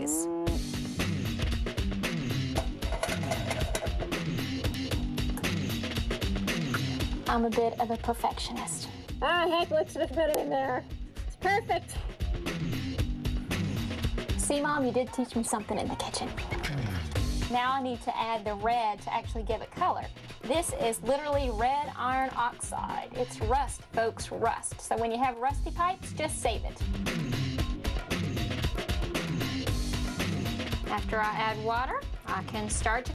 glaze. I'm a bit of a perfectionist. Ah, heck, looks much better in there. It's perfect. See, Mom, you did teach me something in the kitchen. Now I need to add the red to actually give it color. This is literally red iron oxide. It's rust, folks, rust. So when you have rusty pipes, just save it. After I add water, I can start to